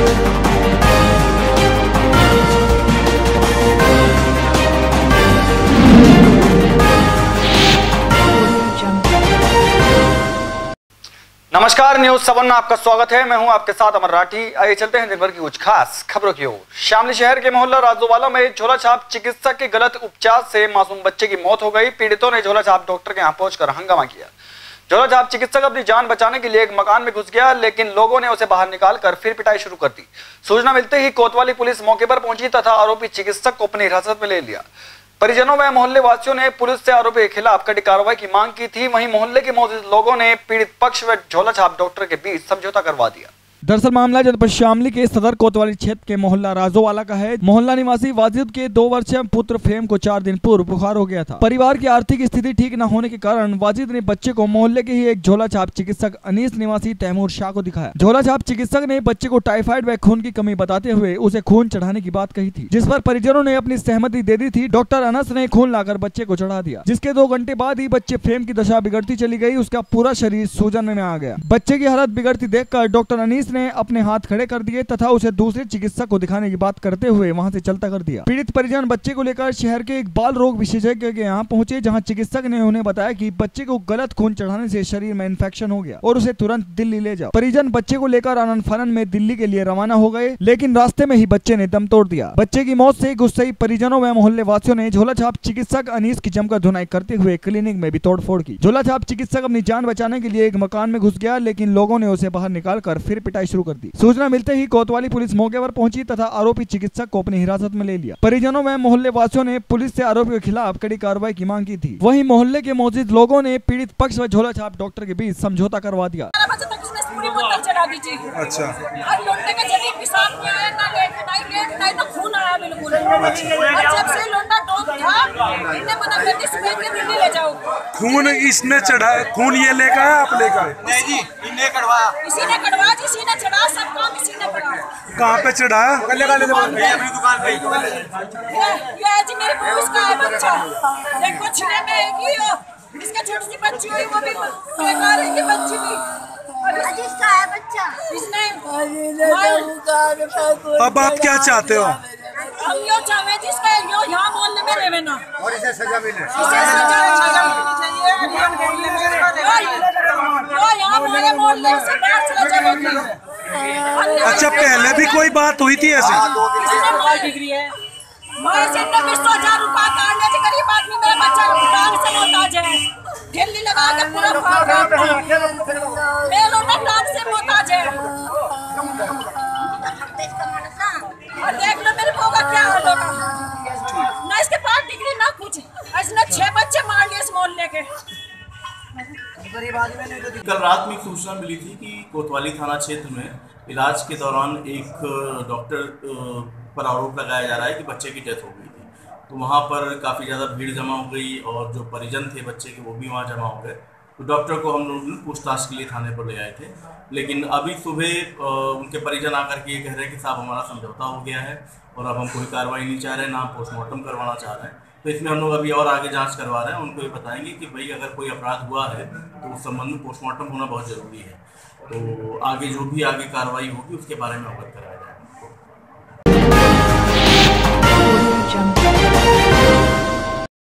नमस्कार, न्यूज 7 में आपका स्वागत है। मैं हूं आपके साथ अमर राठी। आइए चलते हैं दिन भर की कुछ खास खबरों की ओर। शामली शहर के मोहल्ला राजोवाला में झोला छाप चिकित्सक के गलत उपचार से मासूम बच्चे की मौत हो गई। पीड़ितों ने झोला छाप डॉक्टर के यहां पहुंचकर हंगामा किया। झोला छाप चिकित्सक अपनी जान बचाने के लिए एक मकान में घुस गया, लेकिन लोगों ने उसे बाहर निकालकर फिर पिटाई शुरू कर दी। सूचना मिलते ही कोतवाली पुलिस मौके पर पहुंची तथा आरोपी चिकित्सक को अपनी हिरासत में ले लिया। परिजनों व मोहल्ले वासियों ने पुलिस से आरोपी के खिलाफ कड़ी कार्रवाई की मांग की थी। वहीं मोहल्ले के मौजूद लोगों ने पीड़ित पक्ष व झोला छाप डॉक्टर के बीच समझौता करवा दिया। दरअसल मामला जनपद शामली के सदर कोतवाली क्षेत्र के मोहल्ला राजोवाला का है। मोहल्ला निवासी वाजिद के 2 वर्षीय पुत्र फेम को 4 दिन पूर्व बुखार हो गया था। परिवार की आर्थिक स्थिति ठीक न होने के कारण वाजिद ने बच्चे को मोहल्ले के ही एक झोला छाप चिकित्सक अनीस निवासी तैमूर शाह को दिखाया। झोला छाप चिकित्सक ने बच्चे को टाइफाइड व खून की कमी बताते हुए उसे खून चढ़ाने की बात कही थी, जिस पर परिजनों ने अपनी सहमति दे दी थी। डॉक्टर अनस ने खून लाकर बच्चे को चढ़ा दिया, जिसके 2 घंटे बाद ही बच्चे फेम की दशा बिगड़ती चली गई। उसका पूरा शरीर सूजन में आ गया। बच्चे की हालत बिगड़ती देखकर डॉक्टर अनीस ने अपने हाथ खड़े कर दिए तथा उसे दूसरे चिकित्सक को दिखाने की बात करते हुए वहां से चलता कर दिया। पीड़ित परिजन बच्चे को लेकर शहर के एक बाल रोग विशेषज्ञ के यहाँ पहुंचे, जहां चिकित्सक ने उन्हें बताया कि बच्चे को गलत खून चढ़ाने से शरीर में इन्फेक्शन हो गया और उसे तुरंत दिल्ली ले जाओ। परिजन बच्चे को लेकर आनन फानन में दिल्ली के लिए रवाना हो गए, लेकिन रास्ते में ही बच्चे ने दम तोड़ दिया। बच्चे की मौत से गुस्साई परिजनों व मोहल्ले वासियों ने झोला छाप चिकित्सक अनीस की जमकर धुनाई करते हुए क्लिनिक में भी तोड़फोड़ की। झोला छाप चिकित्सक अपनी जान बचाने के लिए एक मकान में घुस गया, लेकिन लोगों ने उसे बाहर निकालकर फिर पिटाई शुरू कर दी। सूचना मिलते ही कोतवाली पुलिस मौके पर पहुंची तथा आरोपी चिकित्सक को अपनी हिरासत में ले लिया। परिजनों व मोहल्ले वासियों ने पुलिस से आरोपी के खिलाफ कड़ी कार्रवाई की मांग की थी। वहीं मोहल्ले के मौजूद लोगों ने पीड़ित पक्ष व झोला छाप डॉक्टर के बीच समझौता करवा दिया। अच्छा, खून इसने चढ़ा, खून ये लेकर आया, आप लेकर आए? नहीं जी, इन्हें कढ़वाया, इसी ने कढ़वाया, इसी ने चढ़ा, सब काम इसी ने करा। कहाँ पे चढ़ाया? अपनी दुकान पे। ये जी मेरे बॉस का है बच्चा, देखो छिने में है कि इसका छोटी सी बच्ची हुई, वो भी बेकार है कि बच्ची भी। जिसका है बच्चा, इसने अब आप क्या चाहते हो? हम यो चाहे जिसका यो यहाँ मोहल्ले में रहे ना, और इसे सजा मिले, इसे सजा मिलनी चाहिए। यहाँ मोहल्ले से बाहर चला जाएगा। अच्छा, पहले भी कोई बात हुई थी ऐसी? डिग्री है, मैं से 20,000 रुपया काटने से गरीब आदमी, मेरा बच्चा टांग से मोहताज है, ढिल्ली लगा के पूरा मेरे ना टांग से मोहताज है। और देख लो मेरे होगा क्या हाल होगा, ना इसके पास डिग्री ना कुछ, इसने 6 बच्चे मार लिए इस मोहल्ले के। कल रात में एक सूचना मिली थी कि कोतवाली थाना क्षेत्र में इलाज के दौरान एक डॉक्टर पर आरोप लगाया जा रहा है कि बच्चे की डेथ हो गई थी। तो वहाँ पर काफ़ी ज़्यादा भीड़ जमा हो गई और जो परिजन थे बच्चे के वो भी वहाँ जमा हो गए। तो डॉक्टर को हम लोग पूछताछ के लिए थाने पर ले आए थे, लेकिन अभी सुबह उनके परिजन आकर के ये कह रहे हैं कि साहब हमारा समझौता हो गया है और अब हम कोई कार्रवाई नहीं चाह रहे, ना पोस्टमार्टम करवाना चाह रहे हैं। तो इसमें हम लोग अभी और आगे जांच करवा रहे हैं। उनको ये बताएंगे कि भाई अगर कोई अपराध हुआ है तो उस संबंध में पोस्टमार्टम होना बहुत ज़रूरी है। तो आगे जो भी आगे कार्रवाई होगी उसके बारे में अवगत कराएंगे।